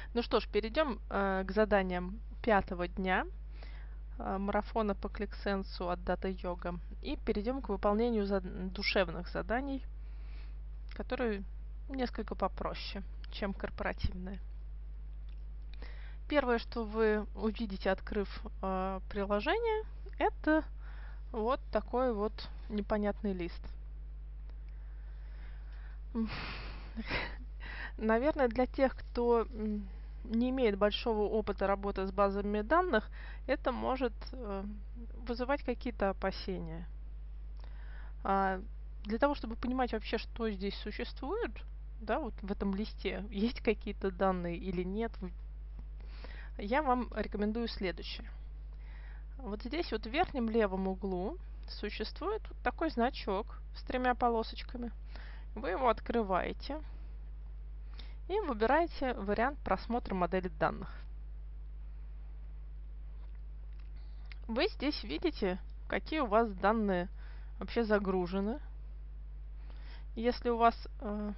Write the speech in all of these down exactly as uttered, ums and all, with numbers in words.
Ну что ж, перейдем э, к заданиям пятого дня э, марафона по кликсенсу от Data Yoga. И перейдем к выполнению зад- душевных заданий, которые несколько попроще, чем корпоративные. Первое, что вы увидите, открыв э, приложение, это вот такой вот непонятный лист. Наверное, для тех, кто не имеет большого опыта работы с базами данных, это может э, вызывать какие-то опасения. А для того, чтобы понимать вообще, что здесь существует, да, вот в этом листе, есть какие-то данные или нет, я вам рекомендую следующее. Вот здесь вот в верхнем левом углу существует вот такой значок с тремя полосочками. Вы его открываете и выбираете вариант просмотра модели данных. Вы здесь видите, какие у вас данные вообще загружены. Если у вас э,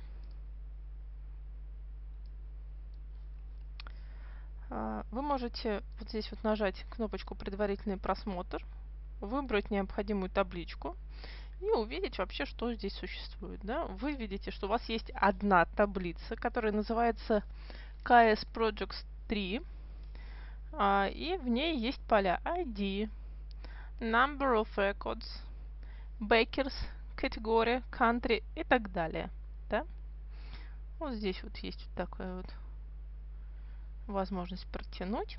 э, вы можете вот здесь вот нажать кнопочку «Предварительный просмотр», выбрать необходимую табличку и увидеть вообще, что здесь существует. Да? Вы видите, что у вас есть одна таблица, которая называется кей эс Projects три, э, и в ней есть поля ай ди, Number of Records, Bakers, категория, country и так далее. Да? Вот здесь вот есть вот такая вот возможность протянуть.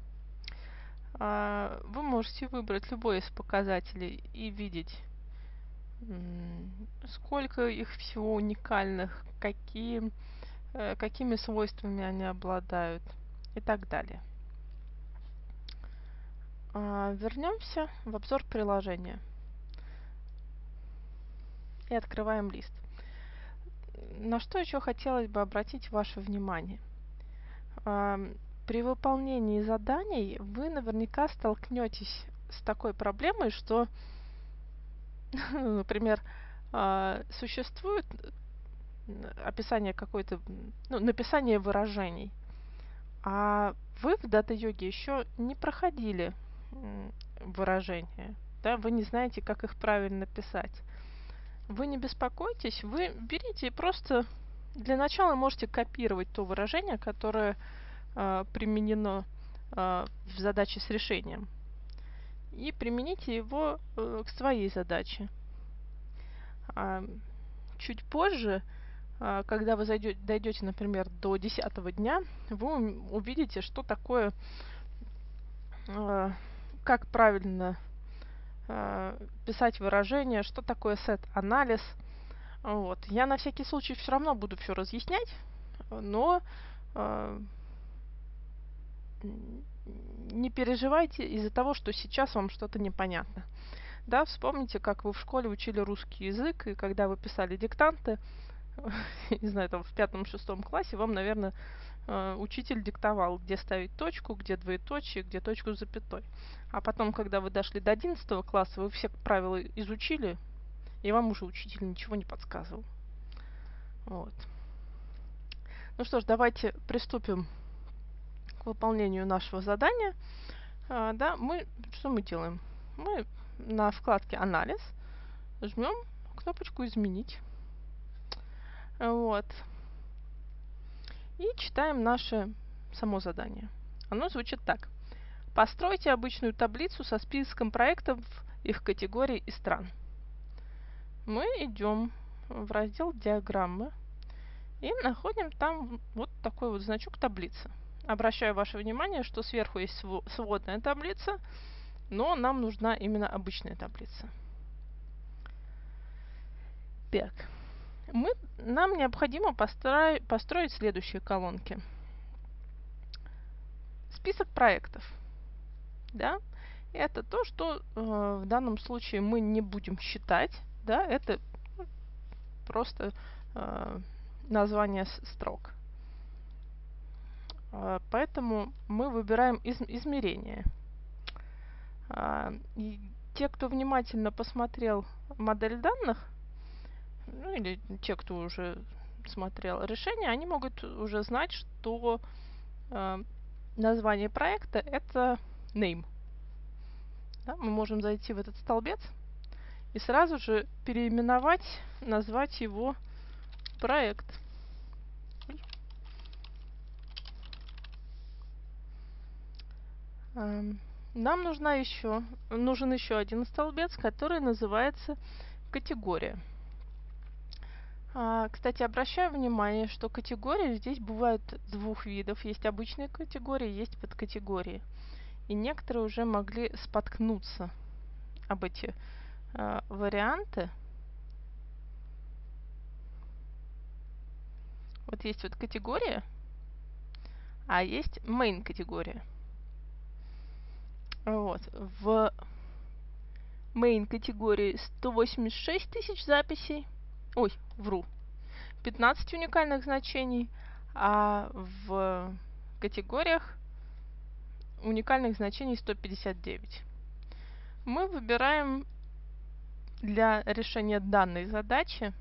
Вы можете выбрать любой из показателей и видеть, сколько их всего уникальных, какие, какими свойствами они обладают и так далее. Вернемся в обзор приложения и открываем лист. На что еще хотелось бы обратить ваше внимание? При выполнении заданий вы наверняка столкнетесь с такой проблемой, что, например, существует описание какой-то, ну, написание выражений, а вы в дата-йоге еще не проходили выражения, да, вы не знаете, как их правильно писать. Вы не беспокойтесь, вы берите и просто для начала можете копировать то выражение, которое э, применено э, в задаче с решением, и примените его э, к своей задаче. А чуть позже, э, когда вы зайдете, дойдете, например, до десятого дня, вы увидите, что такое, э, как правильно э, писать выражение, что такое сет-анализ. Вот. Я на всякий случай все равно буду все разъяснять, но э, не переживайте из-за того, что сейчас вам что-то непонятно. Да, вспомните, как вы в школе учили русский язык, и когда вы писали диктанты, не знаю, там в пятом-шестом классе, вам, наверное, учитель диктовал, где ставить точку, где двоеточие, где точку с запятой. А потом, когда вы дошли до одиннадцатого класса, вы все правила изучили, и вам уже учитель ничего не подсказывал. Вот. Ну что ж, давайте приступим к выполнению нашего задания. А, да, мы, что мы делаем? Мы на вкладке «Анализ» жмем кнопочку «Изменить». Вот. И читаем наше само задание. Оно звучит так. Постройте обычную таблицу со списком проектов, их категорий и стран. Мы идем в раздел «Диаграммы» и находим там вот такой вот значок таблицы. Обращаю ваше внимание, что сверху есть сводная таблица, но нам нужна именно обычная таблица. Так, мы, нам необходимо построить, построить следующие колонки. Список проектов. Да? Это то, что э, в данном случае мы не будем считать. Да? Это просто э, название строк. Э, поэтому мы выбираем из, измерение. Э, и те, кто внимательно посмотрел модель данных, ну или те, кто уже смотрел решение, они могут уже знать, что э, название проекта это name. Да, мы можем зайти в этот столбец и сразу же переименовать, назвать его проект. Эм, нам нужна еще, нужен еще один столбец, который называется категория. А, кстати, обращаю внимание, что категории здесь бывают двух видов. Есть обычные категории, есть подкатегории. И некоторые уже могли споткнуться об эти э, варианты. Вот есть вот категория, а есть main категория. Вот. В main категории сто восемьдесят шесть тысяч записей. Ой, вру. пятнадцать уникальных значений, а в категориях уникальных значений сто пятьдесят девять. Мы выбираем для решения данной задачи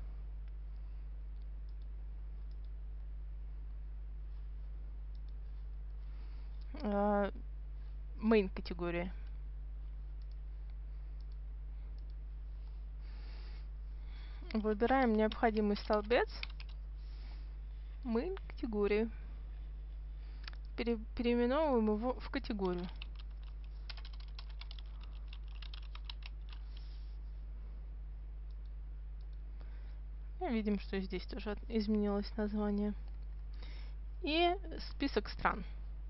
э, main категории. Выбираем необходимый столбец main категории. Пере переименовываем его в категорию. И видим, что здесь тоже изменилось название. И список стран.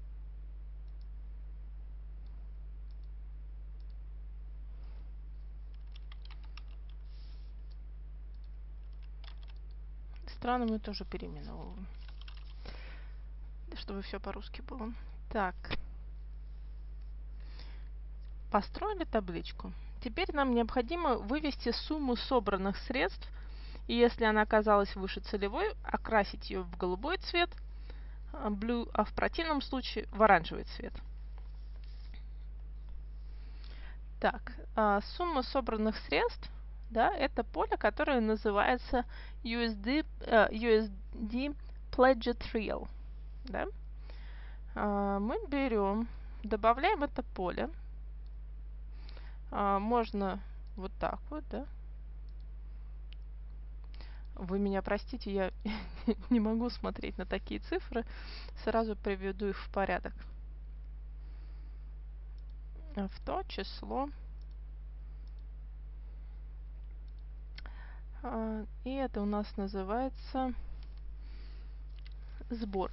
Страны мы тоже переименовываем, чтобы все по-русски было. Так. Построили табличку. Теперь нам необходимо вывести сумму собранных средств, и если она оказалась выше целевой, окрасить ее в голубой цвет, blue, а в противном случае в оранжевый цвет. Так, сумма собранных средств, да, это поле, которое называется ю эс ди, uh, ю эс ди Pledged Real. Да? Uh, мы берем, добавляем это поле. Uh, можно вот так вот, да. Вы меня простите, я не могу смотреть на такие цифры. Сразу приведу их в порядок. В то число. И это у нас называется сбор.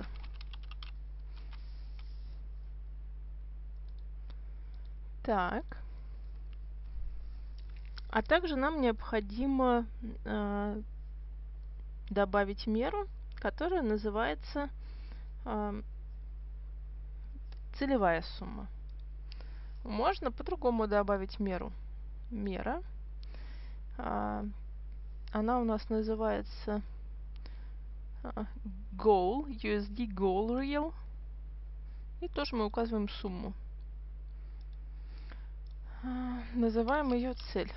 Так. А также нам необходимо э, добавить меру, которая называется э, целевая сумма. Можно по-другому добавить меру. Мера. Э, она у нас называется э, goal, ю эс ди goal real. И тоже мы указываем сумму. Э, называем ее цель.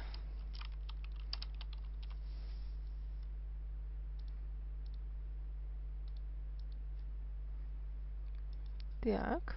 Так.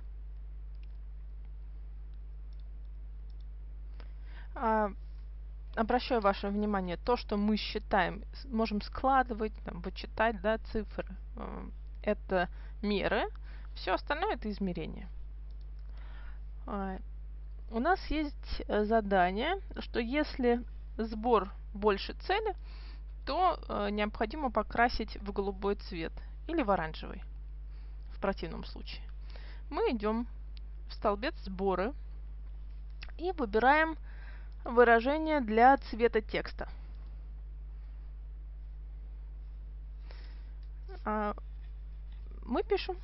А, обращаю ваше внимание, то, что мы считаем, можем складывать, там, вычитать, да, цифры. Э, это меры. Все остальное это измерения. А, у нас есть задание, что если сбор больше цели, то э, необходимо покрасить в голубой цвет или в оранжевый. В противном случае. Мы идем в столбец сборы и выбираем выражение для цвета текста. А, мы пишем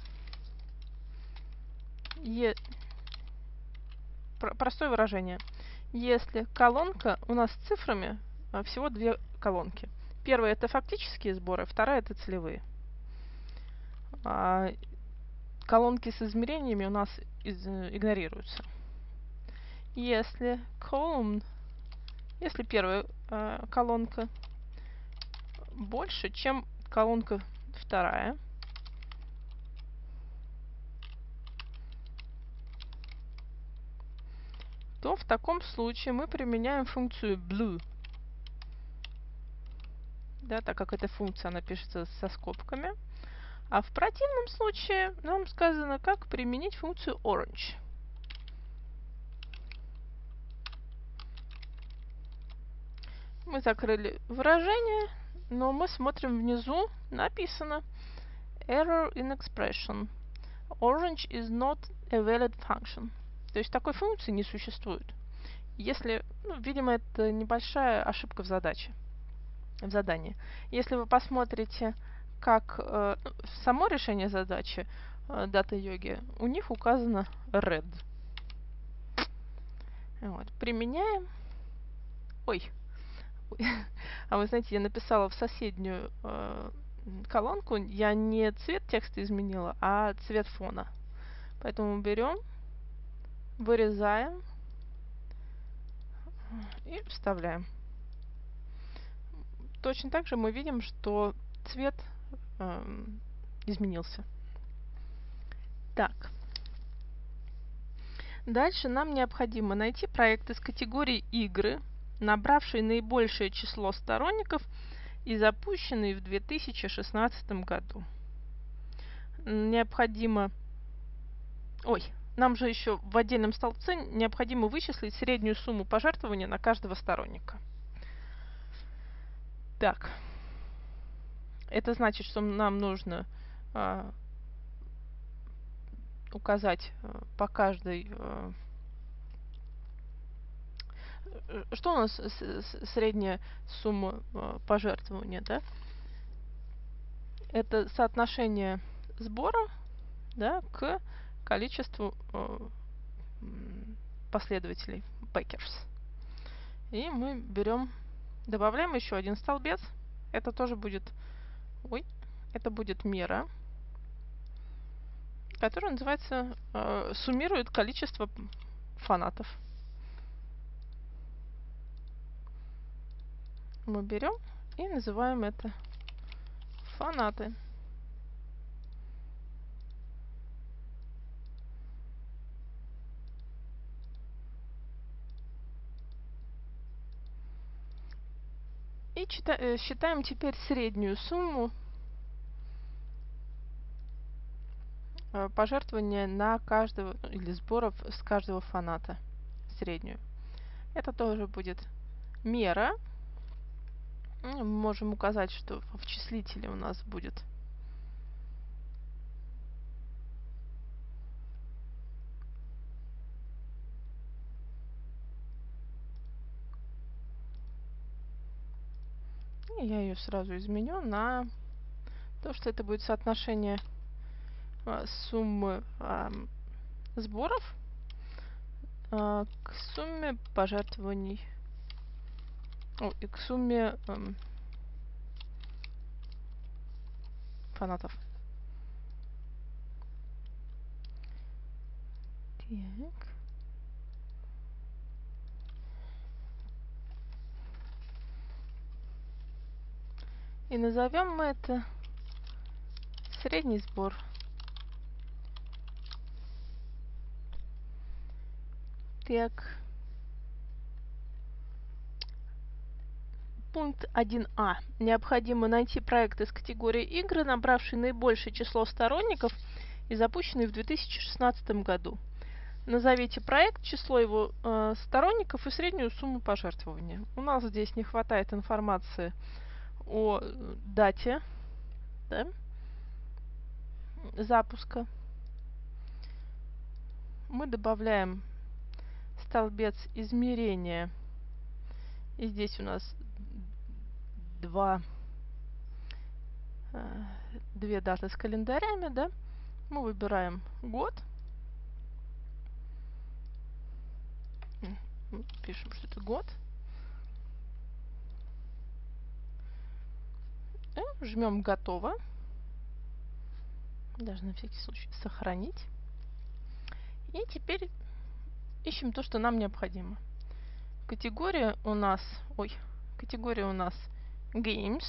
е... простое выражение. Если колонка у нас с цифрами, всего две колонки. Первая это фактические сборы, вторая это целевые. А, колонки с измерениями у нас из, игнорируются. Если column, если первая э, колонка больше, чем колонка вторая, то в таком случае мы применяем функцию blue. Да, так как эта функция, она пишется со скобками. А в противном случае нам сказано, как применить функцию orange. Мы закрыли выражение, но мы смотрим внизу, написано error in expression. Orange is not a valid function. То есть такой функции не существует. Если, ну, видимо, это небольшая ошибка в задаче, в задании. Если вы посмотрите, как э, само решение задачи э, дата-йоги, у них указано red. Вот. Применяем. Ой. А вы знаете, я написала в соседнюю э, колонку, я не цвет текста изменила, а цвет фона. Поэтому берем, вырезаем и вставляем. Точно так же мы видим, что цвет э, изменился. Так. Дальше нам необходимо найти проект из категории игры, набравший наибольшее число сторонников и запущенный в две тысячи шестнадцатом году. Необходимо... Ой, нам же еще в отдельном столбце необходимо вычислить среднюю сумму пожертвования на каждого сторонника. Так. Это значит, что нам нужно э, указать э, по каждой... Э, что у нас с, с, средняя сумма э, пожертвования, да? Это соотношение сбора, да, к количеству э, последователей, backers. И мы берем, добавляем еще один столбец. Это тоже будет, ой, это будет мера, которая называется, э, суммирует количество фанатов. Мы берем и называем это фанаты. И чита- считаем теперь среднюю сумму пожертвования на каждого, или сборов с каждого фаната. Среднюю. Это тоже будет мера. Мы можем указать, что в числителе у нас будет и я ее сразу изменю на то, что это будет соотношение а, суммы а, сборов а, к сумме пожертвований. О, и к сумме а, фанатов. Так. И назовем мы это средний сбор. Так. Пункт один а. Необходимо найти проект из категории игры, набравший наибольшее число сторонников и запущенный в две тысячи шестнадцатом году. Назовите проект, число его э, сторонников и среднюю сумму пожертвования. У нас здесь не хватает информации о дате, да, запуска. Мы добавляем столбец измерения. И здесь у нас два, э, две даты с календарями, да. Мы выбираем год. Пишем, что это год. И жмем «Готово». Даже на всякий случай сохранить. И теперь ищем то, что нам необходимо. Категория у нас... Ой, категория у нас Games.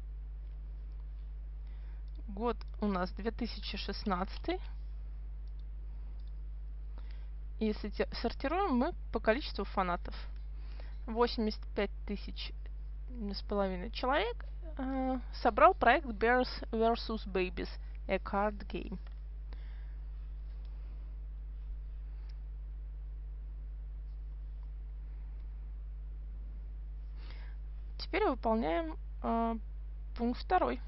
Год у нас две тысячи шестнадцатый. И сортируем мы по количеству фанатов. восемьдесят пять тысяч с половиной человек э, собрал проект Bears versus. Babies, a card game. Теперь выполняем э, пункт второй.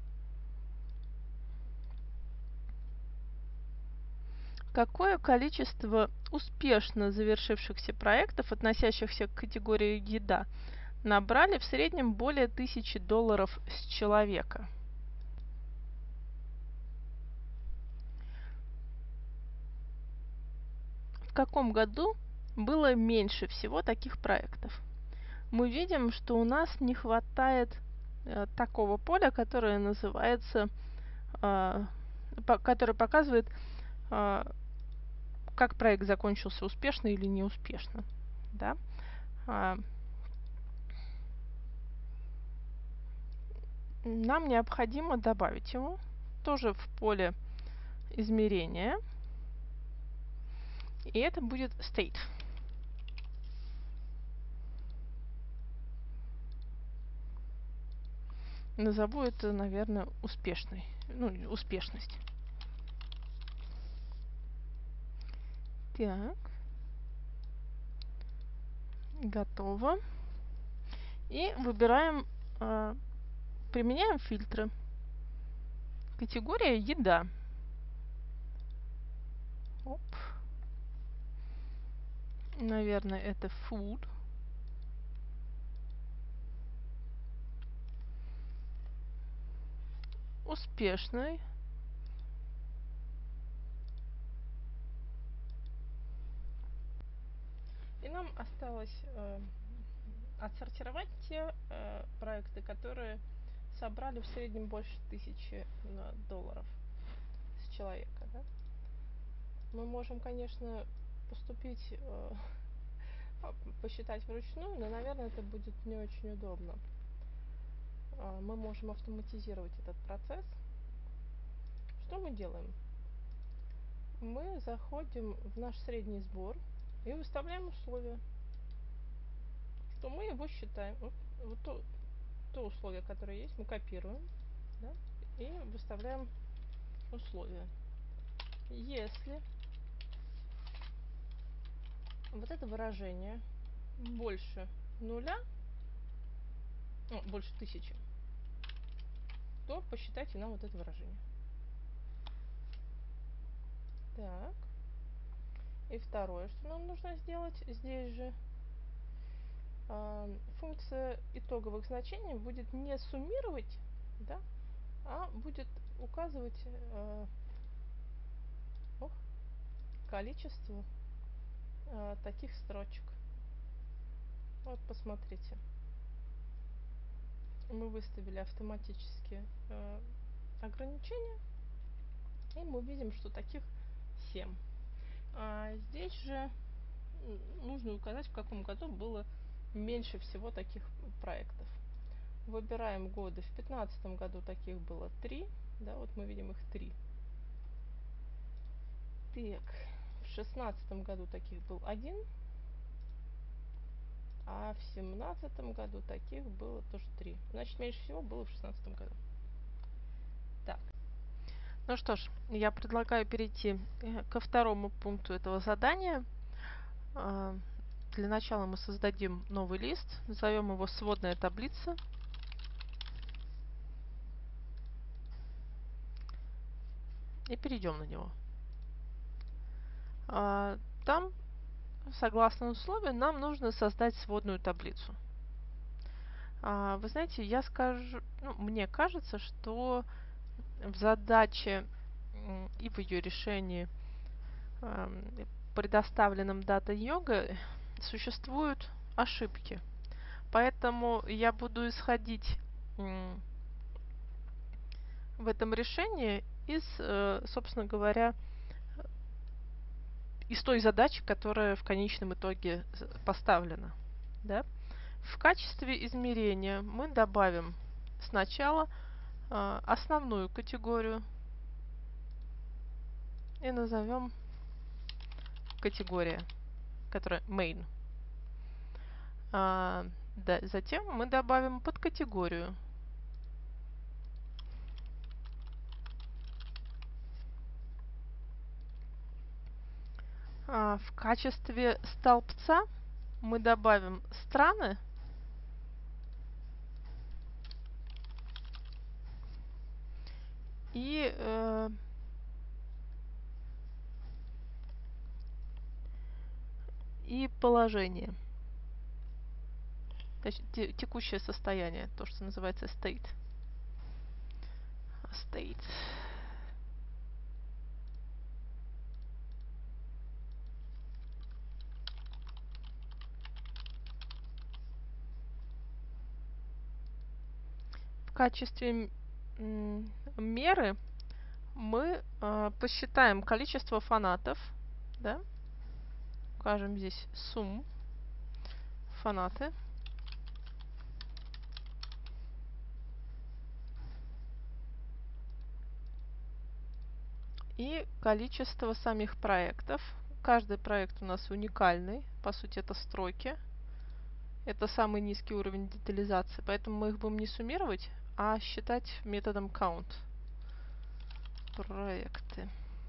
Какое количество успешно завершившихся проектов, относящихся к категории еда, набрали в среднем более тысячи долларов с человека? В каком году было меньше всего таких проектов? Мы видим, что у нас не хватает э, такого поля, которое называется, э, по, которое показывает, э, как проект закончился успешно или неуспешно. Да? А, нам необходимо добавить его тоже в поле измерения. И это будет state. Назову это, наверное, успешной. Ну, успешность. Так. Готово. И выбираем, э, применяем фильтры. Категория еда. Оп. Наверное, это food. Успешный. И нам осталось э, отсортировать те э, проекты, которые собрали в среднем больше тысячи э, долларов с человека. Да? Мы можем, конечно, поступить, э, посчитать вручную, но, наверное, это будет не очень удобно. Э, мы можем автоматизировать этот процесс. Что мы делаем? Мы заходим в наш средний сбор и выставляем условия, что мы его считаем. Вот, вот то, то условие, которое есть, мы копируем, да, и выставляем условия. Если вот это выражение больше нуля, ну, больше тысячи, то посчитайте нам вот это выражение. Так. И второе, что нам нужно сделать, здесь же э, функция итоговых значений будет не суммировать, да, а будет указывать э, ох, количество э, таких строчек. Вот посмотрите. Мы выставили автоматически э, ограничения, и мы видим, что таких семь. А здесь же нужно указать, в каком году было меньше всего таких проектов. Выбираем годы. В две тысячи пятнадцатом году таких было три. Да, вот мы видим их три. Так, в две тысячи шестнадцатом году таких был один. А в две тысячи семнадцатом году таких было тоже три. Значит, меньше всего было в две тысячи шестнадцатом году. Так. Ну что ж, я предлагаю перейти ко второму пункту этого задания. Для начала мы создадим новый лист, назовем его «Сводная таблица». И перейдем на него. Там, согласно условию, нам нужно создать сводную таблицу. Вы знаете, я скажу, ну, мне кажется, что в задаче и в ее решении, предоставленном Data Yoga, существуют ошибки. Поэтому я буду исходить в этом решении из, собственно говоря, из той задачи, которая в конечном итоге поставлена. Да? В качестве измерения мы добавим сначала э, основную категорию и назовем категория, которая main. А, да, затем мы добавим подкатегорию. А, в качестве столбца мы добавим страны. И э, и положение. Значит, те, текущее состояние, то, что называется state. State. В качестве меры мы э, посчитаем количество фанатов, да? Укажем здесь сумму фанаты. И количество самих проектов. Каждый проект у нас уникальный. По сути, это строки. Это самый низкий уровень детализации. Поэтому мы их будем не суммировать, а считать методом count. Проекты.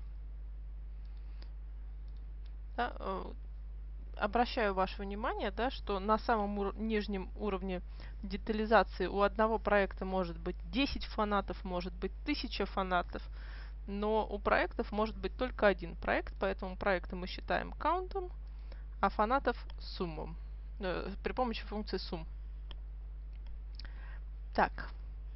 Да, э, обращаю ваше внимание, да, что на самом ур нижнем уровне детализации у одного проекта может быть десять фанатов, может быть тысяча фанатов, но у проектов может быть только один проект, поэтому проекты мы считаем каунтом, а фанатов суммом, э, при помощи функции sum. Так.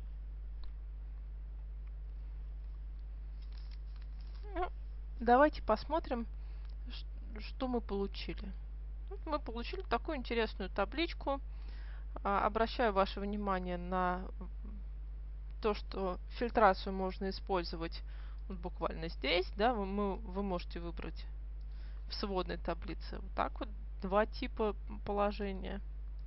Ну, давайте посмотрим, что мы получили. Мы получили такую интересную табличку. Обращаю ваше внимание на то, что фильтрацию можно использовать вот буквально здесь. Да, вы, мы, вы можете выбрать в сводной таблице вот так вот два типа положения.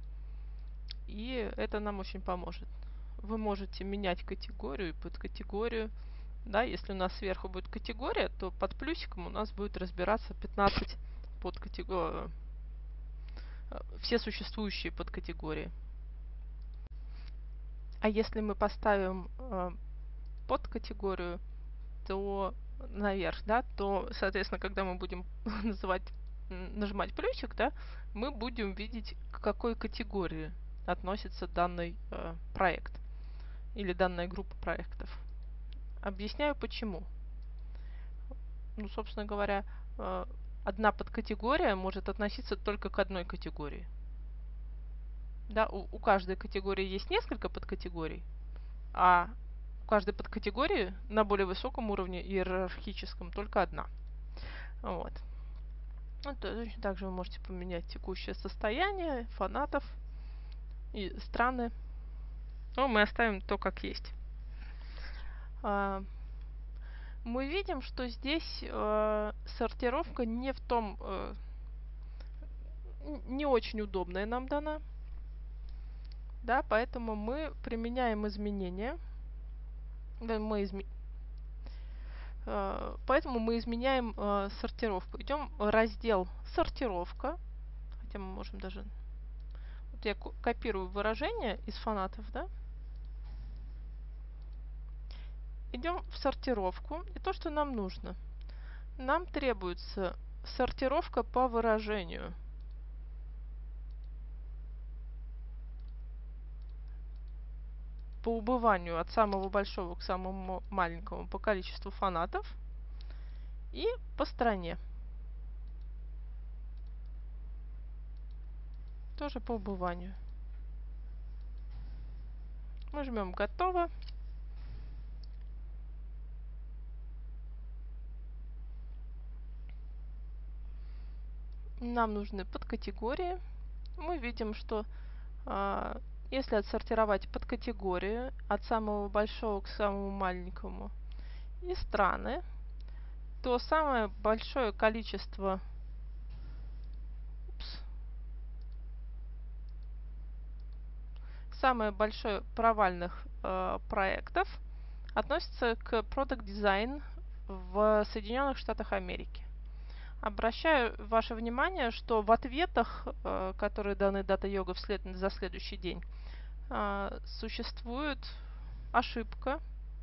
И это нам очень поможет. Вы можете менять категорию и подкатегорию. Да, если у нас сверху будет категория, то под плюсиком у нас будет разбираться пятнадцать подкатегорий. Все существующие подкатегории. А если мы поставим э, подкатегорию, то наверх, да, то, соответственно, когда мы будем называть, нажимать плюсик, да, мы будем видеть, к какой категории относится данный э, проект или данная группа проектов. Объясняю почему. Ну, собственно говоря, э, одна подкатегория может относиться только к одной категории. Да, у, у каждой категории есть несколько подкатегорий, а у каждой подкатегории на более высоком уровне иерархическом только одна. Вот. Ну, точно так же вы можете поменять текущее состояние фанатов и страны. Но мы оставим то, как есть. А, мы видим, что здесь э, сортировка не в том, э, не очень удобная нам дана. Да, поэтому мы применяем изменения. Да, мы изме... э, поэтому мы изменяем э, сортировку. Идем в раздел «Сортировка». Хотя мы можем даже... Вот я копирую выражение из фанатов, да? Идем в сортировку. И то, что нам нужно. Нам требуется сортировка по выражению. По убыванию от самого большого к самому маленькому по количеству фанатов и по стране. Тоже по убыванию. Мы жмем «Готово». Нам нужны подкатегории. Мы видим, что э, если отсортировать подкатегории от самого большого к самому маленькому и страны, то самое большое количество упс, самое большое провальных э, проектов относится к Product Design в Соединенных Штатах Америки. Обращаю ваше внимание, что в ответах, э, которые даны Data Yoga вслед, за следующий день, э, существует ошибка.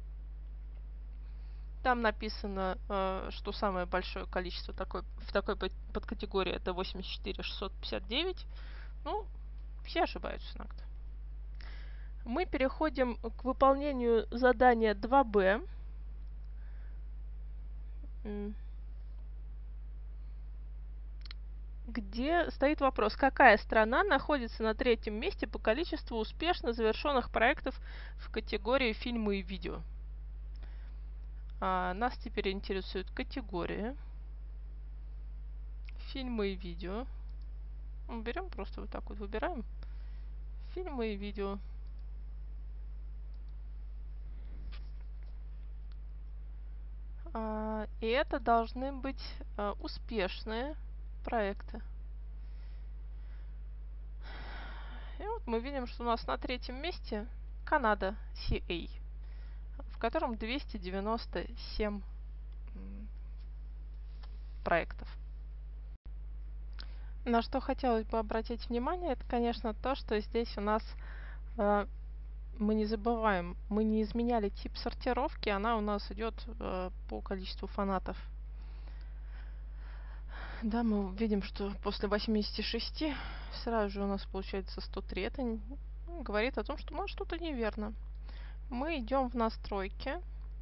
Там написано, э, что самое большое количество такой, в такой подкатегории это восемьдесят четыре шестьсот пятьдесят девять. Ну, все ошибаются иногда. Мы переходим к выполнению задания два бэ. Где стоит вопрос, какая страна находится на третьем месте по количеству успешно завершенных проектов в категории фильмы и видео. А, нас теперь интересует категория фильмы и видео. Мы берем просто вот так вот, выбираем фильмы и видео. А, и это должны быть а, успешные проекты. И вот мы видим, что у нас на третьем месте Канада, си эй, в котором двести девяносто семь проектов. На что хотелось бы обратить внимание, это, конечно, то, что здесь у нас э, мы не забываем, мы не изменяли тип сортировки, она у нас идет э, по количеству фанатов. Да, мы видим, что после восьмидесяти шести сразу же у нас получается сто три. Это ну, говорит о том, что может что-то неверно. Мы идем в настройки.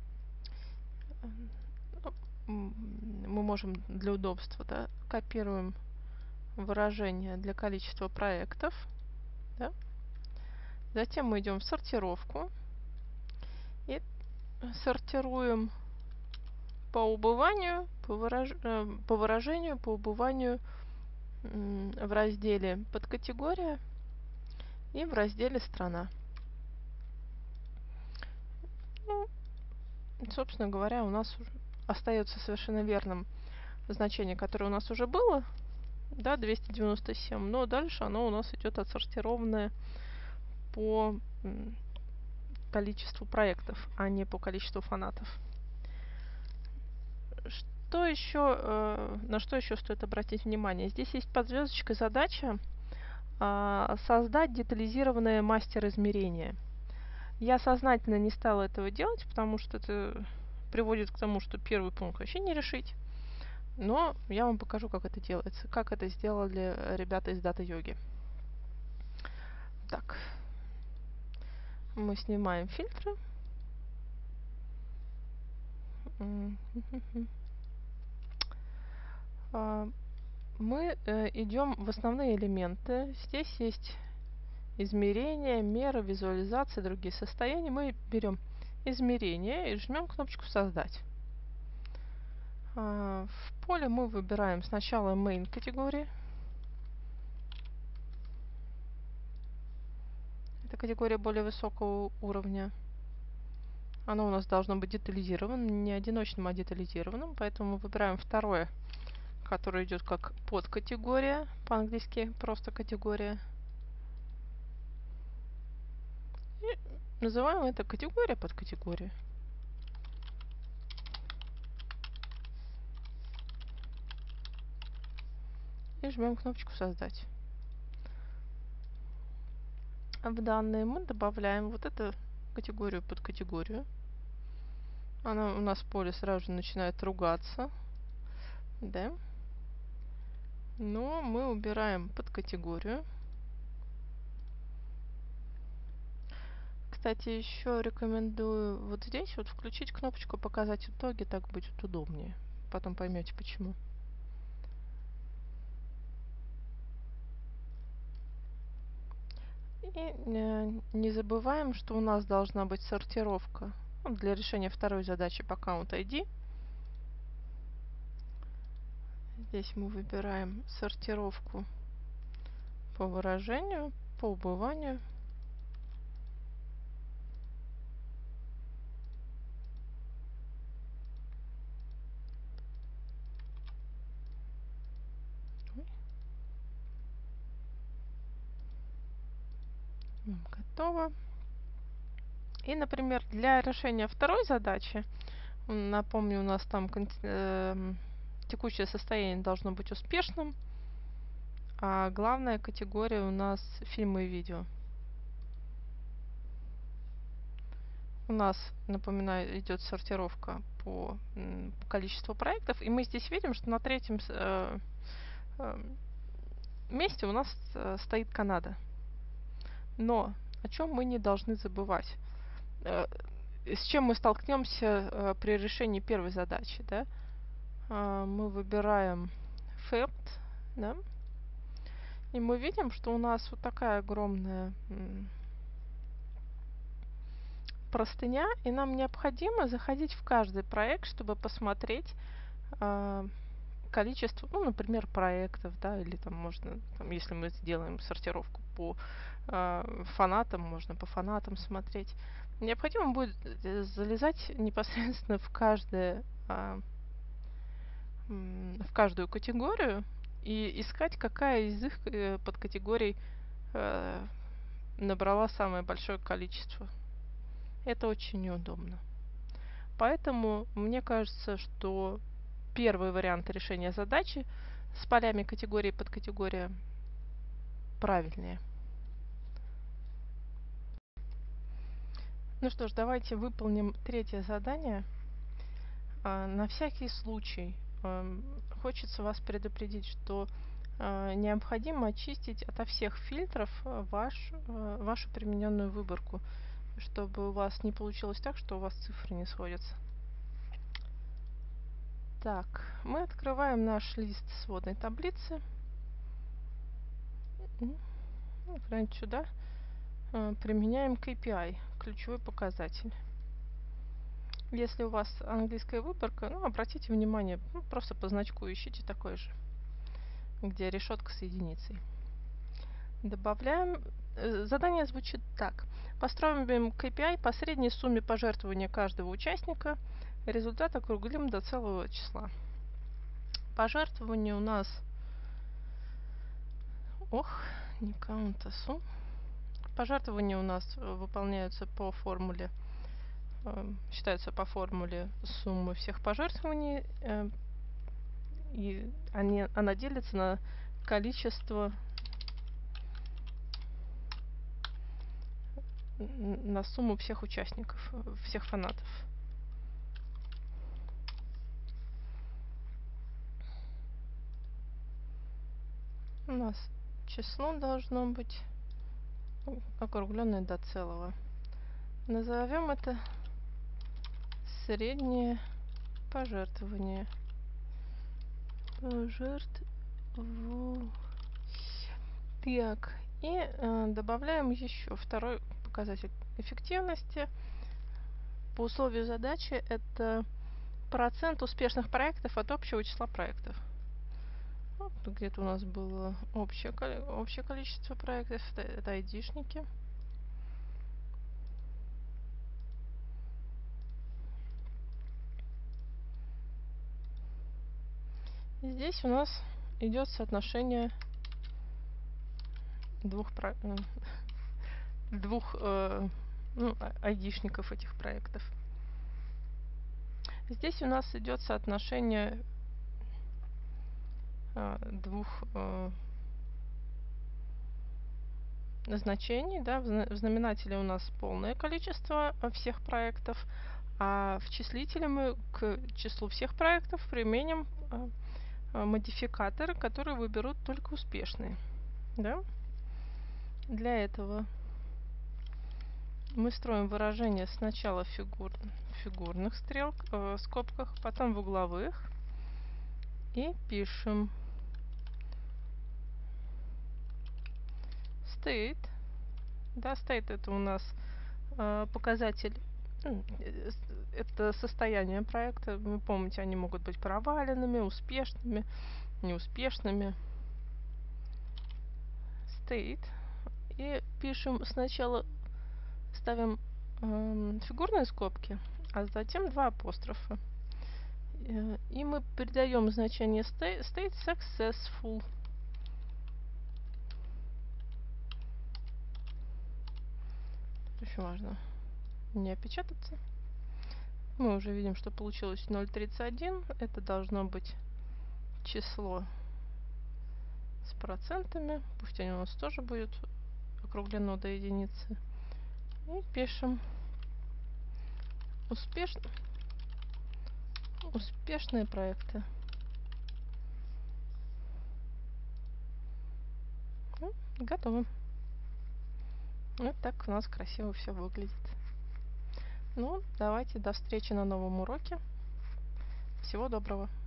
Мы можем для удобства, да, копируем выражение для количества проектов. Да? Затем мы идем в сортировку и сортируем по убыванию, по, выраж... по выражению, по убыванию в разделе подкатегория и в разделе страна. Ну, собственно говоря, у нас остается совершенно верным значение, которое у нас уже было, да, двести девяносто семь, но дальше оно у нас идет отсортированное по количеству проектов, а не по количеству фанатов. Что еще, э, на что еще стоит обратить внимание? Здесь есть под звездочкой задача э, создать детализированное мастер-измерение. Я сознательно не стала этого делать, потому что это приводит к тому, что первый пункт вообще не решить. Но я вам покажу, как это делается, как это сделали ребята из Data Yogi. Так, мы снимаем фильтры. Мы э, идем в основные элементы. Здесь есть измерения, меры, визуализация, другие состояния. Мы берем измерение и жмем кнопочку «Создать». А, в поле мы выбираем сначала Main категории. Это категория более высокого уровня. Оно у нас должно быть детализированным, не одиночным, а детализированным. Поэтому мы выбираем второе, которое идет как подкатегория, по-английски просто категория. И называем это категория подкатегория. И жмем кнопочку «Создать». В данные мы добавляем вот эту категорию под категорию. Она у нас в поле сразу же начинает ругаться. Да. Но мы убираем под категорию. Кстати, еще рекомендую вот здесь вот включить кнопочку «Показать итоги», так будет удобнее. Потом поймете почему. И э, не забываем, что у нас должна быть сортировка ну, для решения второй задачи по Count ай ди. Здесь мы выбираем сортировку по выражению, по убыванию. Готово. И, например, для решения второй задачи, напомню, у нас там э, текущее состояние должно быть успешным, а главная категория у нас фильмы и видео. У нас, напоминаю, идет сортировка по количеству проектов, и мы здесь видим, что на третьем э, э, месте у нас э, стоит Канада. Но о чем мы не должны забывать? Э, с чем мы столкнемся э, при решении первой задачи, да? Э, мы выбираем Failed, да? И мы видим, что у нас вот такая огромная простыня, и нам необходимо заходить в каждый проект, чтобы посмотреть э, количество, ну, например, проектов, да, или там можно, там, если мы сделаем сортировку по э, фанатам, можно по фанатам смотреть. Необходимо будет залезать непосредственно в каждое, э, в каждую категорию и искать, какая из их э, подкатегорий э, набрала самое большое количество. Это очень неудобно. Поэтому мне кажется, что первый вариант решения задачи с полями категории и подкатегория правильнее. Ну что ж, давайте выполним третье задание. А, на всякий случай а, хочется вас предупредить, что а, необходимо очистить ото всех фильтров ваш, а, вашу примененную выборку, чтобы у вас не получилось так, что у вас цифры не сходятся. Так, мы открываем наш лист сводной таблицы. Прямо сюда э, применяем кей пи ай, ключевой показатель. Если у вас английская выборка, ну, обратите внимание, ну, просто по значку ищите такой же, где решетка с единицей. Добавляем. Э, задание звучит так. Построим кей пи ай по средней сумме пожертвования каждого участника. Результат округлим до целого числа. Пожертвования у нас... Ох, не count, а sum. Пожертвования у нас выполняются по формуле, э, считаются по формуле суммы всех пожертвований, э, и они, она делится на количество, на сумму всех участников, всех фанатов. У нас число должно быть округленное до целого. Назовем это среднее пожертвование. Пожертвование. Так, и э, добавляем еще второй показатель эффективности. По условию задачи это процент успешных проектов от общего числа проектов. Вот, где-то у нас было общее, общее количество проектов, это, это айдишники. И здесь у нас идет соотношение двух, двух э, ну, айдишников этих проектов. Здесь у нас идет соотношение э, двух э, значений. Да? В знаменателе у нас полное количество всех проектов, а в числителе мы к числу всех проектов применим э, модификаторы, которые выберут только успешные. Да? Для этого мы строим выражение сначала в фигур, фигурных стрел, э, скобках, потом в угловых, и пишем state. Да, state это у нас э, показатель, э, это состояние проекта. Вы помните, они могут быть проваленными, успешными, неуспешными. State. И пишем сначала, ставим э, фигурные скобки, а затем два апострофа. И мы передаем значение state, state successful. Очень важно не опечататься. Мы уже видим, что получилось ноль тридцать один. Это должно быть число с процентами. Пусть они у нас тоже будет округлено до единицы. И пишем успешно, успешные проекты. Ну, готово. Вот так у нас красиво все выглядит. Ну, давайте до встречи на новом уроке. Всего доброго.